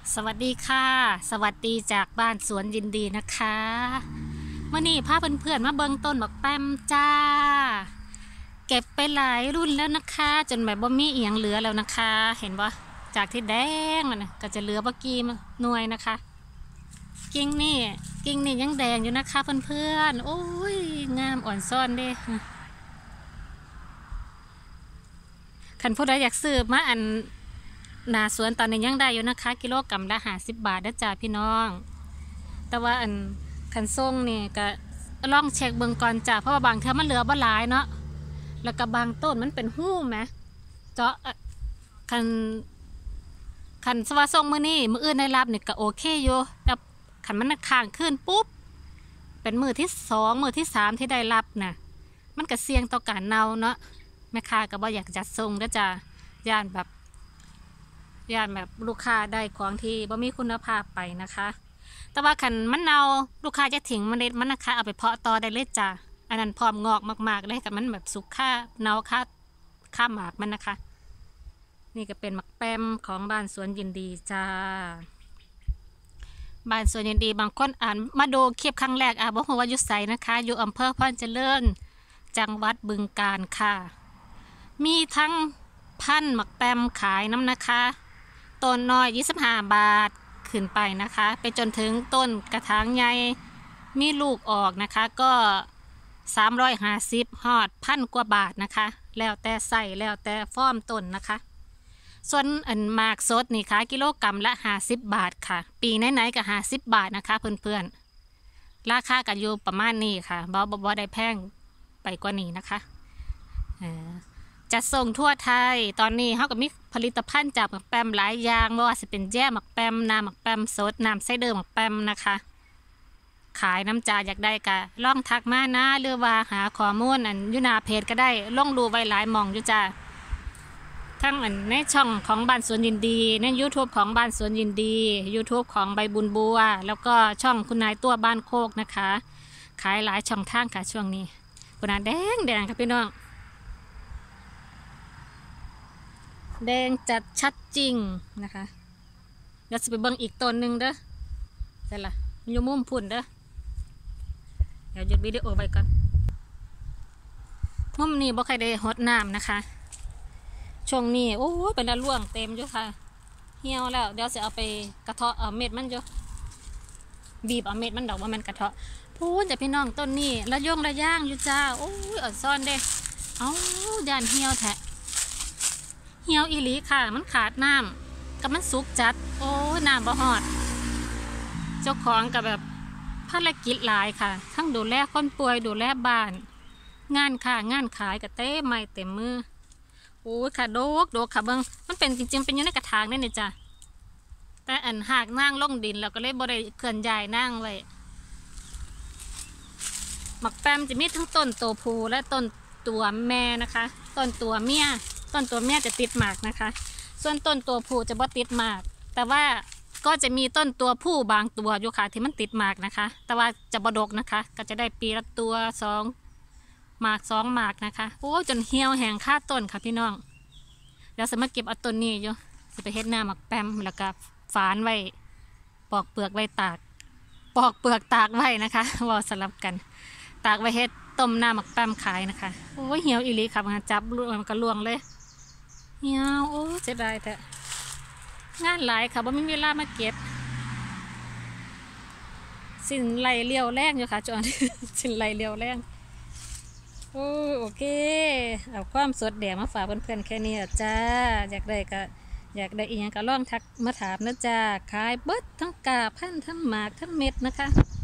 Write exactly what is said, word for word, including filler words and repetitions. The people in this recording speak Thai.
สวัสดีค่ะสวัสดีจากบ้านสวนยินดีนะคะเมื่อนี้พาเพื่อนๆมาเบิ่งต้นบักแป้มจ้าเก็บไปหลายรุ่นแล้วนะคะจนแบบบ่มีเอียงเหลือแล้วนะคะเห็นปะจากที่แดงมันนะก็จะเหลือบักกีมหน่วยนะคะกิ่งนี่กิ่งนี่ยังแดงอยู่นะคะเพื่อนๆโอ้ยงามอ่อนซ่อนเด้ขันผู้ใดอยากซื้อมาอันหนาสวนตอนนี้ยังได้อยู่นะคะกิโลกรัมละห้าสิบบาทนะจ๊ะพี่น้องแต่ว่าอันขันส่งนี่ก็ลองเช็คเบิ่งก่อนจ้ะเพราะว่าบางเทอมันเหลือบ่หลายเนาะแล้วก็บางต้นมันเป็นหู้ไหมเจาะขันขันสว่าส่งมือนี่มืออื่นได้รับเนี่ยก็โอเคอยู่แต่ขันมันค้างขึ้นปุ๊บเป็นมือที่สองมือที่สามที่ได้รับน่ะมันก็เสี่ยงต่อการเน่าเนาะแม่ค้าก็บ่อยากจัดส่งนะจ๊ะย่านแบบย่านแบบลูกค้าได้ของที่บ่มีคุณภาพไปนะคะแต่ว่าขันมันเน่าลูกค้าจะทิ้งเมล็ดมันนะคะเอาไปเพาะต่อได้เลยจ้ะอันนั้นพร้อมงอกมากๆเลยกับมันแบบสุกค่าเน่าค่าค่าหมากมันนะคะนี่ก็เป็นหมักแป้มของบ้านสวนยินดีจ้าบ้านสวนยินดีบางคนอ่านมาดูคลิปครั้งแรกอ่ะบอกว่าอยู่ไสนะคะอยู่อำเภอพรเจริญจังหวัดบึงกาฬค่ะมีทั้งพันธุ์หมักแป้มขายน้ำนะคะต้นน้อยยี่สิบห้าบาทขึ้นไปนะคะไปจนถึงต้นกระถางใหญ่มีลูกออกนะคะก็สามร้อยห้าสิบฮอดพันกว่าบาทนะคะแล้วแต่ใส่แล้วแต่ฟอร์มต้นนะคะส่วนอันหมากสดนี่ค่ะกิโลกรัมละห้าสิบบาทค่ะปีไหนๆก็ห้าสิบบาทนะคะเพื่อนๆราคากันอยู่ประมาณนี้ค่ะบ่บ่บ่ได้แพงไปกว่านี้นะคะจัดส่งทั่วไทยตอนนี้เขาก็มีผลิตภัณฑ์จากหมักแปมหลายอย่างไม่ว่าจะเป็นแย่หมักแปมน้ำหมักแปมสดน้ำไส้เดือหมักแปมนะคะขายน้ำจ่าอยากได้กะล่องทักมานะหรือว่าหาข้อมูลอันยุนาเพจก็ได้ล่องดูไว้หลายมองอยู่จ้าทั้งอันในช่องของบ้านสวนยินดีใน ยูทูบ ของบ้านสวนยินดี ยูทูบ ของใบบุญบัวแล้วก็ช่องคุณนายตัวบ้านโคกนะคะขายหลายช่องทางค่ะช่วงนี้กุนาแดงแดงครับพี่น้องแดงจัดชัดจริงนะคะเดี๋ยวจะไปเบิ่งอีกต้นหนึ่งเด้อใช่ละอยู่มุมพุ่นเด้อเดี๋ยวหยุดวิดีโอไปก่อนมุมนี้บ่ใครได้ฮดน้ำนะคะช่วงนี้โอ้ยเป็นร่วงเต็มอยู่ค่ะเหี่ยวแล้วเดี๋ยวจะเอาไปกระเทาะเอาเม็ดมันอยู่บีบเอาเม็ดมันดอกว่ามันกระเทาะพูดจะพี่น้องต้นนี้ระยงระย่างอยู่จ้าโอ้ยอ่อนซ่อนเด้เอ้าย่านเหี่ยวแทะเหี่ยวอีหลีค่ะมันขาดน้ำกับมันสุกจัดโอ้น้ำบ่หอดเจ้าของกับแบบภารกิจหลายค่ะทั้งดูแลคนป่วยดูแลบ้านงานค่ะงานขายกับเต้ไม่เต็มมือโอ้ค่ะโดกโดกค่ะเบิ้งมันเป็นจริงๆเป็นอยู่ในกระถางนี่นี่จ้ะแต่อันหากนั่งลงดินเราก็เลยบ่ได้เคลื่อนย้ายนั่งไว้หมักแปมจะมีทั้งต้นตัวผู้และต้นตัวแม่นะคะต้นตัวเมียต้นตัวเมียจะติดหมากนะคะส่วนต้นตัวผู้จะบ่ติดหมากแต่ว่าก็จะมีต้นตัวผู้บางตัวอยู่ค่ะที่มันติดหมากนะคะแต่ว่าจะบ่ดกนะคะก็จะได้ปีละตัวสองหมากสองหมากนะคะโอ้จนเหี่ยวแห้งค่าต้นค่ะพี่น้องแล้วสามารถเก็บเอาต้นนี้อยู่จะไปเฮ็ดหน้าหมักแปมแล้วก็ฝานไว้ปอกเปลือกไว้ตากปอกเปลือกตากไว้นะคะว่าสลับกันตากไว้เฮ็ดต้มหน้าหมักแปมขายนะคะโอ้ยเหี่ยวอีหลีค่ะมันจับมันก็ล่วงเลยเหี่ยวโอ้เสียดายแต่งานหลายค่ะบ่มีเวลามาเก็บสินไหลเลี้ยวแรงอยู่ค่ะจอน สินไหลเลี้ยวแรงโอ้โอเคเอาความสดแดงมาฝากเพื่อนๆแค่นี้จ้าอยากได้ก็อยากได้อีกอย่างก็ลองทักมาถามนะจ้าขายเบิดทั้งกาบพันทั้งหมากทั้งเม็ดนะคะ